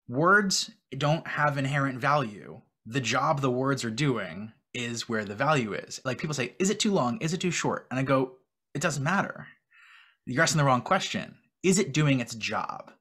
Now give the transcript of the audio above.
Words don't have inherent value. The job the words are doing is where the value is. Like people say, is it too long? Is it too short? And I go, it doesn't matter. You're asking the wrong question. Is it doing its job?